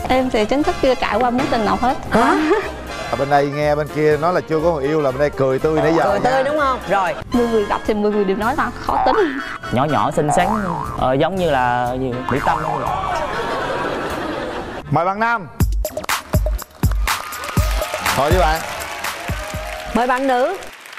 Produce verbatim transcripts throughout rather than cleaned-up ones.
Em thì chính thức chưa trải qua mối tình nào hết. Hả? Ở bên đây nghe bên kia nói là chưa có người yêu, là bên đây cười tươi nãy giờ. Cười tươi đúng không? Rồi mười người gặp thì mười người đều nói là khó tính. Nhỏ nhỏ xinh xắn, ờ, giống như là gì Mỹ Tâm không vậy. Mời bạn nam. Thôi với bạn. mời bạn nữ.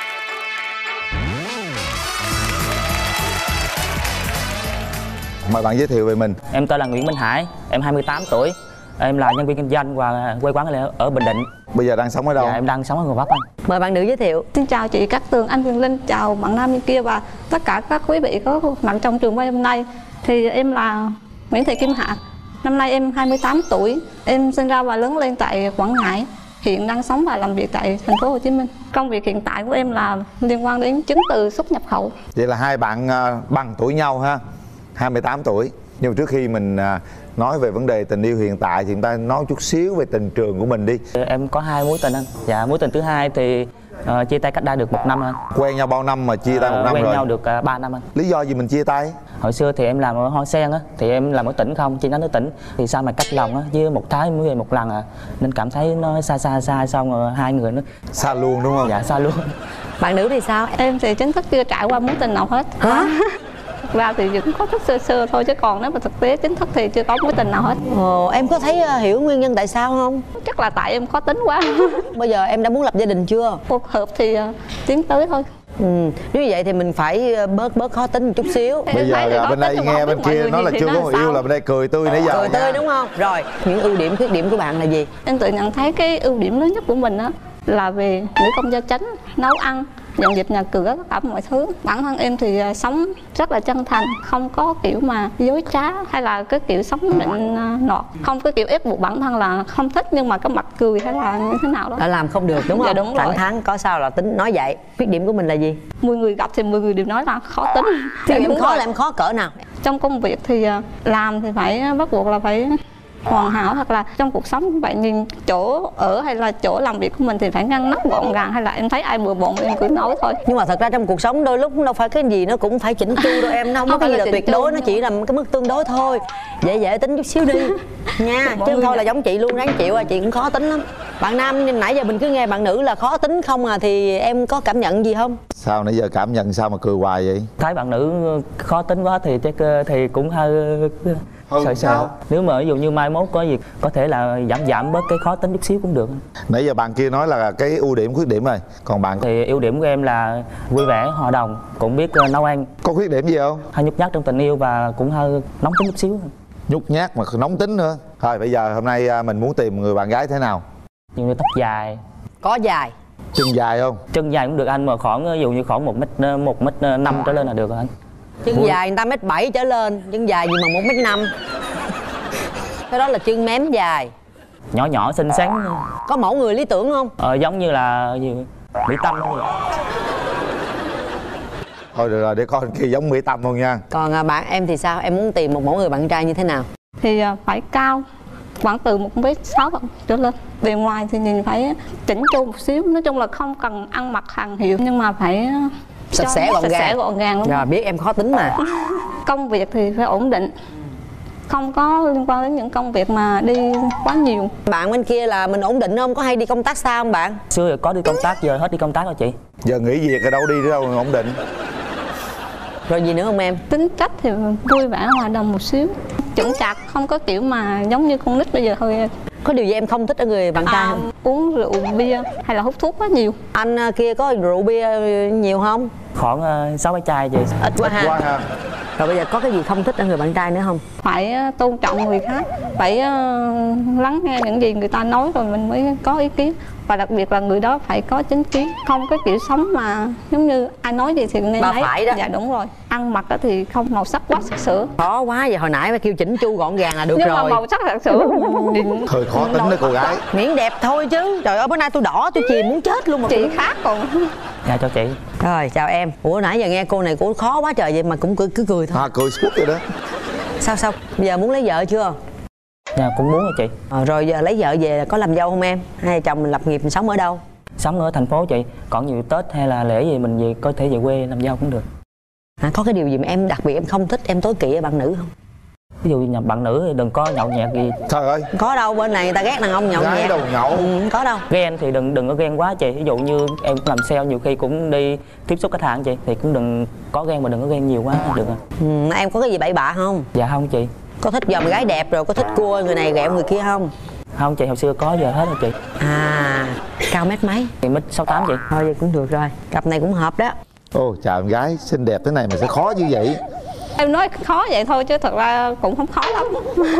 Mời bạn giới thiệu về mình. Em tên là Nguyễn Minh Hải, em hai mươi tám tuổi. Em là nhân viên kinh doanh và quê quán ở Bình Định. Bây giờ đang sống ở đâu? Dạ, em đang sống ở Gò Vấp anh. Mời bạn nữ giới thiệu. Xin chào chị Cát Tường, anh Quyền Linh, chào bạn nam bên kia và tất cả các quý vị có mặt trong trường quay hôm nay. Thì em là Nguyễn Thị Kim Hạ. Năm nay em hai mươi tám tuổi. Em sinh ra và lớn lên tại Quảng Ngãi. Hiện đang sống và làm việc tại thành phố Hồ Chí Minh. Công việc hiện tại của em là liên quan đến chứng từ xuất nhập khẩu. Vậy là hai bạn uh, bằng tuổi nhau ha, hai mươi tám tuổi. Nhưng mà trước khi mình uh, nói về vấn đề tình yêu hiện tại thì chúng ta nói chút xíu về tình trường của mình đi. Em có hai mối tình anh. Dạ, mối tình thứ hai thì uh, chia tay cách đây được một năm anh. Quen nhau bao năm mà chia tay uh, một năm quen rồi? Quen nhau được uh, ba năm anh. Lý do gì mình chia tay? Hồi xưa thì em làm ở Hoa Sen á, thì em làm ở tỉnh không, chi nhánh ở tỉnh. Thì sao mà cách lòng á, với một tháng mới về một lần à, nên cảm thấy nó xa xa xa, xong rồi hai người nó xa luôn đúng không? Dạ xa luôn. Bạn nữ thì sao? Em thì chính thức chưa trải qua mối tình nào hết. Hả? Thực ra thì vẫn có thích sơ sơ thôi, chứ còn nếu mà thực tế chính thức thì chưa có mối tình nào hết. Ồ, em có thấy uh, hiểu nguyên nhân tại sao không? Chắc là tại em khó tính quá. Bây giờ em đã muốn lập gia đình chưa? Cuộc hợp thì uh, tiến tới thôi. Ừ, nếu như vậy thì mình phải bớt bớt khó tính một chút xíu. Bây giờ là bên đây nghe bên kia nói là chưa có người yêu, là bên đây cười tươi nãy giờ. Cười tươi đúng không? Rồi, những ưu điểm khuyết điểm của bạn là gì? Em tự nhận thấy cái ưu điểm lớn nhất của mình á là về nữ công gia chánh, nấu ăn, dọn dẹp nhà cửa, tất cả mọi thứ. Bản thân em thì sống rất là chân thành, không có kiểu mà dối trá hay là cái kiểu sống nịnh nọt, không có kiểu ép buộc bản thân là không thích nhưng mà có mặt cười hay là như thế nào đó đã làm không được đúng không? Dạ đúng rồi. Thẳng thắn có sao là tính nói vậy. Khuyết điểm của mình là gì? mười người gặp thì mười người đều nói là khó tính. Thì em khó là em khó cỡ nào? Trong công việc thì làm thì phải bắt buộc là phải hoàn hảo, hoặc là trong cuộc sống cũng vậy, nhìn chỗ ở hay là chỗ làm việc của mình thì phải ngăn nắp gọn gàng, hay là em thấy ai bừa bộn em cứ nói thôi. Nhưng mà thật ra trong cuộc sống đôi lúc đâu phải cái gì nó cũng phải chỉnh chu đâu em, nó không có cái gì là tuyệt đối, nó chỉ là cái mức tương đối thôi. Dễ dễ tính chút xíu đi nha, chứ không thôi là giống chị luôn, ráng chịu à, chị cũng khó tính lắm. Bạn nam nãy giờ mình cứ nghe bạn nữ là khó tính không à, thì em có cảm nhận gì không? Sao nãy giờ cảm nhận sao mà cười hoài vậy? Thấy bạn nữ khó tính quá thì chắc thì cũng hơi sợ sợ. Nếu mà ví dụ như mai mốt có gì có thể là giảm giảm bớt cái khó tính chút xíu cũng được. Nãy giờ bạn kia nói là cái ưu điểm khuyết điểm rồi, còn bạn thì ưu điểm của em là vui vẻ, hòa đồng, cũng biết uh, nấu ăn. Có khuyết điểm gì không? Hơi nhút nhát trong tình yêu và cũng hơi nóng tính chút xíu. Nhút nhát mà nóng tính nữa. Thôi bây giờ hôm nay mình muốn tìm người bạn gái thế nào? Như tóc dài. Có dài. Chân dài không? Chân dài cũng được anh, mà khoảng ví dụ như khoảng một mét một mét năm trở lên là được rồi anh. Chân vui. Dài người ta mét bảy trở lên, chân dài gì mà một mét năm. Cái đó là chân mém dài. Nhỏ nhỏ xinh xắn. Có mẫu người lý tưởng không? Ờ, giống như là gì Mỹ Tâm không vậy. Thôi được rồi, để coi kia giống Mỹ Tâm luôn nha. Còn à, bạn em thì sao? Em muốn tìm một mẫu người bạn trai như thế nào? Thì phải cao, khoảng từ một mét sáu trở lên. Bề ngoài thì nhìn phải chỉnh chu một xíu. Nói chung là không cần ăn mặc hàng hiệu, nhưng mà phải sạch sẽ gọn sạch gàng. sẽ gọn gàng luôn. Rồi, biết em khó tính mà. Công việc thì phải ổn định, không có liên quan đến những công việc mà đi quá nhiều. Bạn bên kia là mình ổn định không? Có hay đi công tác xa không bạn? Xưa rồi có đi công tác, giờ hết đi công tác rồi chị. Giờ nghỉ việc ở đâu đi nữa đâu ổn định. Rồi gì nữa không em? Tính cách thì vui vẻ, hòa đồng một xíu, chững chạc, không có kiểu mà giống như con nít bây giờ thôi. Có điều gì em không thích ở người bạn trai không? À, uống rượu bia hay là hút thuốc quá nhiều. Anh kia có rượu bia nhiều không? Khoảng sáu bảy chai chị. Ít quá ha. Quá ha. Rồi bây giờ có cái gì không thích ở người bạn trai nữa không? Phải tôn trọng người khác, phải lắng nghe những gì người ta nói rồi mình mới có ý kiến. Và đặc biệt là người đó phải có chính kiến, không có kiểu sống mà giống như ai nói gì thì nên bà lấy. phải đó. Dạ đúng rồi. Ăn mặc thì không màu sắc quá sặc sỡ. Khó quá, vậy hồi nãy phải kêu chỉnh chu gọn gàng là được. Nhưng rồi. Nhưng mà màu sắc sặc sỡ hơi khó tính đấy cô gái. Miễn đẹp thôi chứ. Trời ơi, bữa nay tôi đỏ tôi chìm muốn chết luôn mà. Chị khác còn. Dạ cho chị. Rồi chào em. Ủa nãy giờ nghe cô này cũng khó quá trời vậy mà cũng cứ, cứ cười thôi. À cười suốt rồi đó. Sao sao? Bây giờ muốn lấy vợ chưa? Dạ cũng muốn rồi chị. À, rồi giờ lấy vợ về có làm dâu không em? Hay chồng mình lập nghiệp mình sống ở đâu? Sống ở thành phố chị. Còn nhiều Tết hay là lễ gì mình về có thể về quê làm dâu cũng được. À, có cái điều gì mà em đặc biệt em không thích, em tối kỵ ở bạn nữ không? ví dụ như bạn nữ thì đừng có nhậu nhẹt gì. Trời ơi, Có đâu, bên này người ta ghét đàn ông nhậu gái nhẹt. đâu nhậu. Ừ, có đâu. Ghen thì đừng đừng có ghen quá chị. Ví dụ như em cũng làm sale, nhiều khi cũng đi tiếp xúc khách hàng chị, thì cũng đừng có ghen mà đừng có ghen nhiều quá được rồi. Ừ, em có cái gì bậy bạ không? Dạ không chị. Có thích dòng gái đẹp rồi có thích cua người này ghẹo người kia không? Không chị, hồi xưa có giờ hết rồi chị. À, cao mét mấy? Thì mít sáu tám chị. Thôi vậy cũng được rồi, cặp này cũng hợp đó. Ô, chào em gái xinh đẹp thế này mà sẽ khó như vậy. Em nói khó vậy thôi chứ thật ra cũng không khó lắm.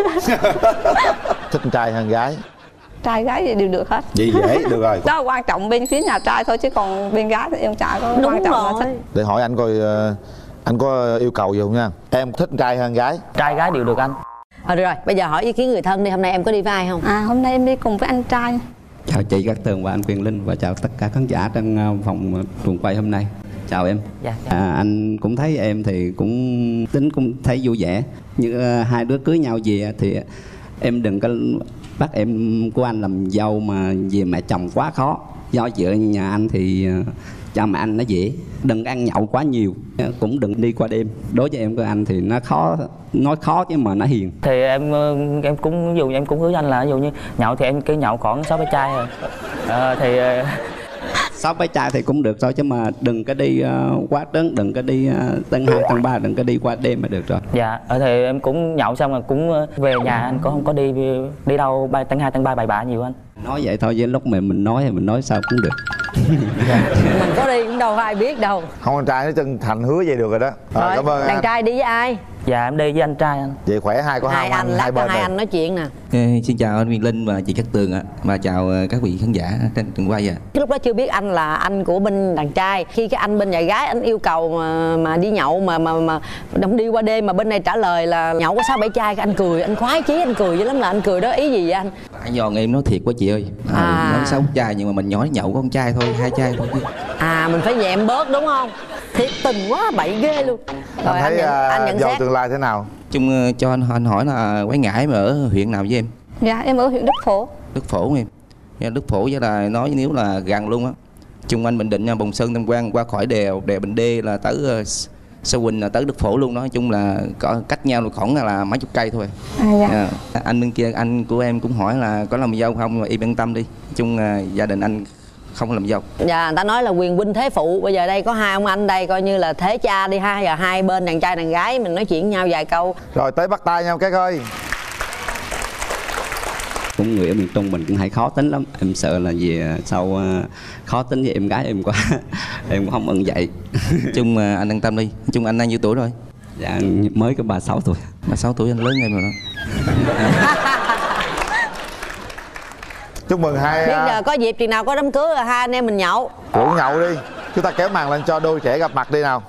Thích trai hơn gái? Trai gái gì đều được hết. Vậy dễ, được rồi. Đó là quan trọng bên phía nhà trai thôi, chứ còn bên gái thì em chả có Đúng quan trọng là rồi. thích. Để hỏi anh coi ờ, anh có yêu cầu gì không nha. Em thích trai hơn gái? Trai gái đều được anh. Thôi được rồi, bây giờ hỏi ý kiến người thân đi, hôm nay em có đi với ai không? À, hôm nay em đi cùng với anh trai. Chào chị Cát Tường và anh Quyền Linh và chào tất cả khán giả trong uh, phòng uh, trường quay hôm nay. Chào em. Dạ, dạ. À, anh cũng thấy em thì cũng tính cũng thấy vui vẻ. Như uh, hai đứa cưới nhau về thì em đừng có bắt em của anh làm dâu mà về mẹ chồng quá khó. Do vợ nhà anh thì uh, cha mẹ anh nó dễ. Đừng ăn nhậu quá nhiều, cũng đừng đi qua đêm. Đối với em của anh thì nó khó, nói khó chứ mà nó hiền. Thì em em cũng ví dụ như em cũng hứa với anh là ví dụ như nhậu thì em cứ nhậu khoảng sáu bảy chai rồi. À, thì sáu bảy chai thì cũng được thôi chứ mà đừng có đi uh, quá trớn, đừng có đi uh, tầng hai tầng ba, đừng có đi qua đêm mà được rồi. dạ, thì em cũng nhậu xong rồi cũng về nhà, anh cũng không có đi đi đâu ba tầng hai tầng ba bậy bạ nhiều anh. Nói vậy thôi, với lúc mà mình nói thì mình nói sao cũng được. Mình có đi cũng đâu có ai biết đâu. Không, anh trai nói chân thành hứa vậy được rồi đó. Rồi, Rồi, cảm ơn đàn anh. trai đi với ai? Dạ em đi với anh trai anh. Vậy khỏe, hai có Hai hai anh, anh, lát hai cho bên hai rồi. anh nói chuyện nè. Ê, xin chào anh Quyền Linh và chị Cát Tường ạ, và chào ờ, các vị khán giả trên trường quay ạ. Cái lúc đó chưa biết anh là anh của bên đàn trai. Khi cái anh bên nhà gái anh yêu cầu mà mà đi nhậu mà mà mà không đi qua đêm mà bên này trả lời là nhậu có sáu bảy chai, cái anh cười, anh khoái chí, anh cười dữ lắm. Là anh cười đó ý gì vậy anh? Tại giòn em nói thiệt quá chị ơi. À, À. nói sáu chai nhưng mà mình nói nhậu có con chai thôi, hai chai thôi chứ. À, mình phải nhẹm bớt đúng không? Thiệt tình quá, bậy ghê luôn. Rồi Anh anh, thấy nhận, à, anh nhận giàu xét. tương lai thế nào? Chung ờ, cho anh, anh hỏi là Quán Ngãi mà ở huyện nào với em? Dạ, em ở huyện Đức Phổ. Đức Phổ em. Dạ, Đức Phổ với là nói nếu là gần luôn á. Chung anh Bình Định nha, Bồng Sơn, Tam Quan qua khỏi đèo đèo Bình Đê là tới uh, Sa Huỳnh là tới Đức Phổ luôn đó. Nói chung là có cách nhau khoảng là mấy chục cây thôi. À, dạ. Dạ. Anh bên kia anh của em cũng hỏi là có làm dâu không, mà em yên tâm đi. Chung uh, gia đình anh không làm dâu. Dạ, người ta nói là quyền huynh thế phụ. Bây giờ đây có hai ông anh đây coi như là thế cha đi ha. Giờ hai bên đàn trai đàn gái mình nói chuyện với nhau vài câu. Rồi tới bắt tay nhau cái ơi. Cũng người ở miền Trung mình cũng hay khó tính lắm. Em sợ là về sau uh, khó tính với em gái em quá. Em cũng không ưng vậy. Chung uh, anh yên tâm đi. Chung anh đang nhiêu tuổi rồi? Dạ mới có ba mươi sáu tuổi. ba mươi sáu tuổi anh lớn em rồi đó. Chúc mừng hai Biết à, giờ có dịp chừng nào có đám cưới là hai anh em mình nhậu. rủ nhậu đi. Chúng ta kéo màn lên cho đôi trẻ gặp mặt đi nào.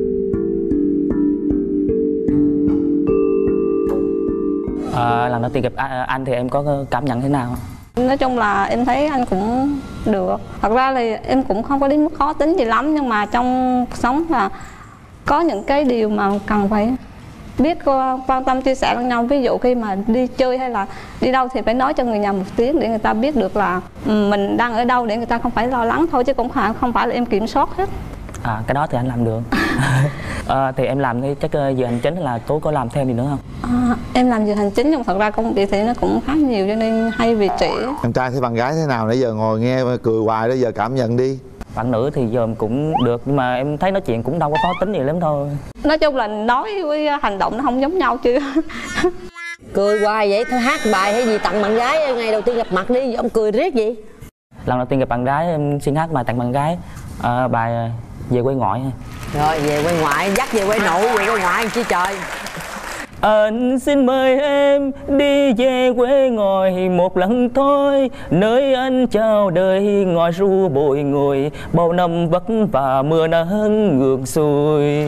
À, lần đầu tiên gặp a- anh thì em có cảm nhận thế nào? Nói chung là em thấy anh cũng được. Thật ra thì em cũng không có đến mức khó tính gì lắm, nhưng mà trong cuộc sống là có những cái điều mà cần phải biết quan tâm chia sẻ lẫn nhau. Ví dụ khi mà đi chơi hay là đi đâu thì phải nói cho người nhà một tiếng để người ta biết được là mình đang ở đâu, để người ta không phải lo lắng thôi, chứ cũng không không phải là em kiểm soát hết. À, cái đó thì anh làm được. À, thì em làm cái chắc giờ hành chính là tối có làm thêm gì nữa không? À, em làm việc hành chính nhưng thật ra công việc thì nó cũng khá nhiều cho nên hay về trễ. Em trai thấy bạn gái thế nào nãy giờ ngồi nghe cười hoài đó, giờ cảm nhận đi. Bạn nữ thì giờ cũng được, nhưng mà em thấy nói chuyện cũng đâu có khó tính gì lắm thôi. Nói chung là nói với hành động nó không giống nhau chứ. Cười hoài vậy thôi, hát bài hay gì tặng bạn gái ngày đầu tiên gặp mặt đi, ông cười riết gì? Lần đầu tiên gặp bạn gái em xin hát bài tặng bạn gái, à, bài Về Quê Ngoại. Rồi về quê ngoại, dắt về quê nội, về quê ngoại chi trời. Anh xin mời em đi về quê ngoại một lần thôi, nơi anh chào đời ngồi ru bội ngồi, bao năm vất vả mưa nắng ngược xuôi.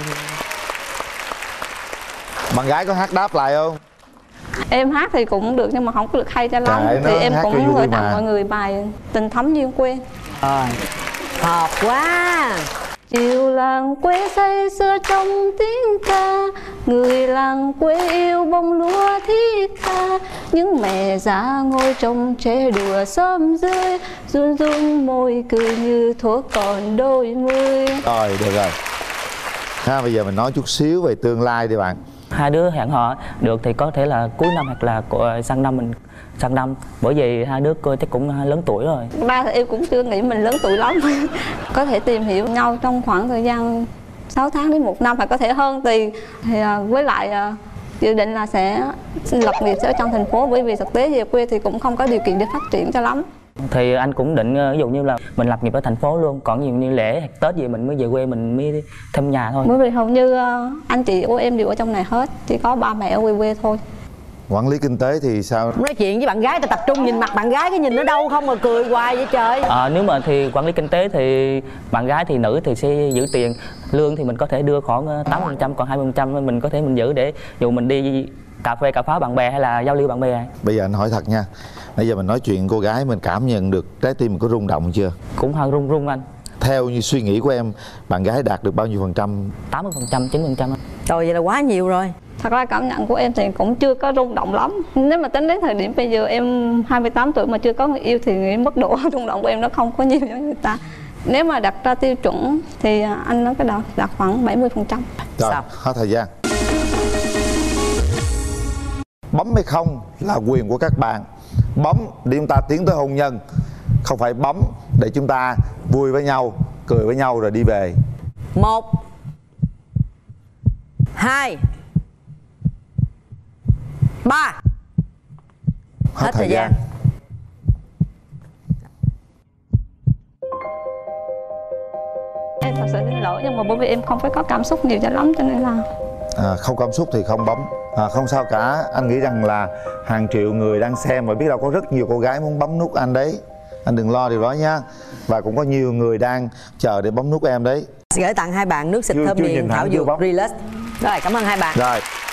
Bạn gái có hát đáp lại không? Em hát thì cũng được nhưng mà không có được hay cho lắm. Kệ nó, Thì em hát cho cũng vui gửi mà. tặng mọi người bài Tình Thắm Duyên Quê. Rồi, hợp quá. Chiều làng quê say sưa trong tiếng ca, người làng quê yêu bông lúa thiết tha. Những mẹ già ngồi trong tre đùa xóm dưới, run run môi cười như thuở còn đôi mươi. Rồi được rồi ha, bây giờ mình nói chút xíu về tương lai đi bạn. Hai đứa hẹn hò được thì có thể là cuối năm hoặc là sang năm mình sang năm, bởi vì hai đứa cô chắc cũng lớn tuổi rồi. Ba thì em cũng chưa nghĩ mình lớn tuổi lắm. Có thể tìm hiểu nhau trong khoảng thời gian sáu tháng đến một năm, hoặc có thể hơn tùy. Thì với lại dự định là sẽ lập nghiệp ở trong thành phố, bởi vì thực tế về quê thì cũng không có điều kiện để phát triển cho lắm. Thì anh cũng định ví dụ như là mình lập nghiệp ở thành phố luôn, còn nhiều như lễ Tết gì mình mới về quê mình mới thăm nhà thôi. Bởi vì hầu như anh chị của em đều ở trong này hết, chỉ có ba mẹ ở quê quê thôi. Quản lý kinh tế thì sao? Nói chuyện với bạn gái ta tập trung nhìn mặt bạn gái, cái nhìn ở đâu không mà cười hoài vậy trời. À, nếu mà thì quản lý kinh tế thì bạn gái thì nữ thì sẽ giữ tiền, lương thì mình có thể đưa khoảng tám mươi phần trăm, còn hai mươi phần trăm mình có thể mình giữ để dù mình đi cà phê cà pháo bạn bè hay là giao lưu bạn bè. Bây giờ anh hỏi thật nha, bây giờ mình nói chuyện cô gái mình cảm nhận được trái tim mình có rung động chưa? Cũng hơi rung rung anh. Theo như suy nghĩ của em, bạn gái đạt được bao nhiêu phần trăm? tám mươi phần trăm, chín mươi phần trăm. Trời, vậy là quá nhiều rồi. Thật ra cảm nhận của em thì cũng chưa có rung động lắm. Nếu mà tính đến thời điểm bây giờ em hai mươi tám tuổi mà chưa có người yêu thì nghĩ mức độ rung động của em nó không có nhiều như người ta. Nếu mà đặt ra tiêu chuẩn thì anh nói cái đó đạt khoảng bảy mươi phần trăm. Rồi, sao? hết thời gian. Bấm hay không là quyền của các bạn. Bấm để chúng ta tiến tới hôn nhân, không phải bấm để chúng ta vui với nhau, cười với nhau rồi đi về. Một, hai, ba. Hết, Hết thời thời gian, gian. Em thật sự xin lỗi, nhưng mà bởi vì em không phải có cảm xúc nhiều cho lắm, cho nên là à, không cảm xúc thì không bấm. À, không sao cả, anh nghĩ rằng là hàng triệu người đang xem và biết đâu có rất nhiều cô gái muốn bấm nút anh đấy. Anh đừng lo điều đó nha. Và cũng có nhiều người đang chờ để bấm nút em đấy. Gửi tặng hai bạn nước xịt Chưa- thơm chưa miệng nhìn thẳng, thảo chưa dược bấm. Relax. Rồi, cảm ơn hai bạn. Rồi.